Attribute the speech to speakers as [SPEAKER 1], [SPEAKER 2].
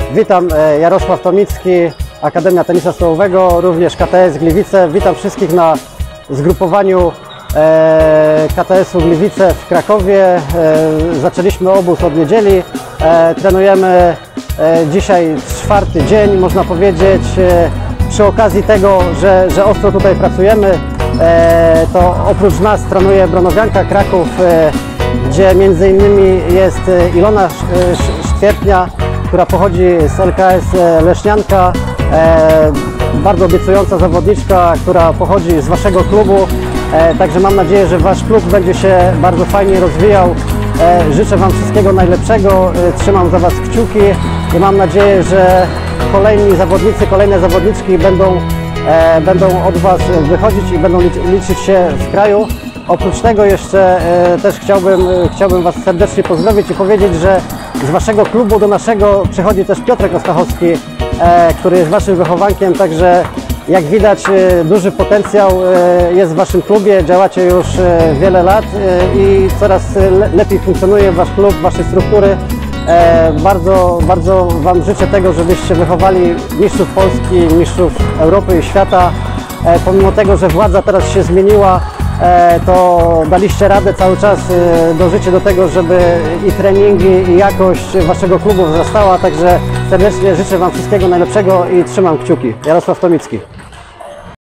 [SPEAKER 1] Witam, Jarosław Tomicki, Akademia Tenisa Stołowego, również KTS Gliwice. Witam wszystkich na zgrupowaniu KTS-u Gliwice w Krakowie. Zaczęliśmy obóz od niedzieli. Trenujemy dzisiaj 4. dzień, można powiedzieć. Przy okazji tego, że ostro tutaj pracujemy, to oprócz nas trenuje Bronowianka Kraków, gdzie między innymi jest Ilona Sztwiertnia, która pochodzi z LKS Leśnianka, bardzo obiecująca zawodniczka, która pochodzi z Waszego klubu. Także mam nadzieję, że Wasz klub będzie się bardzo fajnie rozwijał. Życzę Wam wszystkiego najlepszego, trzymam za Was kciuki i mam nadzieję, że kolejni zawodnicy, kolejne zawodniczki będą od Was wychodzić i będą liczyć się w kraju. Oprócz tego jeszcze też chciałbym Was serdecznie pozdrowić i powiedzieć, że z Waszego klubu do naszego przychodzi też Piotrek Ostachowski, który jest Waszym wychowankiem, także jak widać duży potencjał jest w Waszym klubie, działacie już wiele lat i coraz lepiej funkcjonuje Wasz klub, Wasze struktury. Bardzo Wam życzę tego, żebyście wychowali mistrzów Polski, mistrzów Europy i świata. Pomimo tego, że władza teraz się zmieniła, to daliście radę cały czas, dążycie do tego, żeby i treningi, i jakość Waszego klubu wzrastała, także serdecznie życzę Wam wszystkiego najlepszego i trzymam kciuki. Jarosław Tomicki.